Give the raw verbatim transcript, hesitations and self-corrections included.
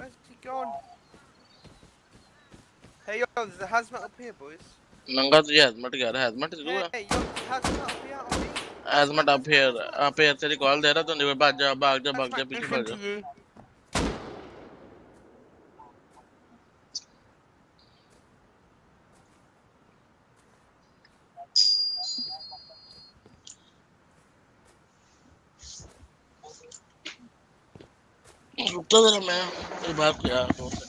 Where's he gone? Hey, yo, there's a hazmat up here, boys. नंगा तुझे hazmat क्या रहा hazmat तू है? Hey, yo, there's a hazmat up here on me. hazmat up here up here तेरी call दे रहा तो नहीं भाग जा भाग जा भाग जा Hazmat, पीछे listen भाग to जा. you. रुक तो जरा मैं तेरी बात को यार.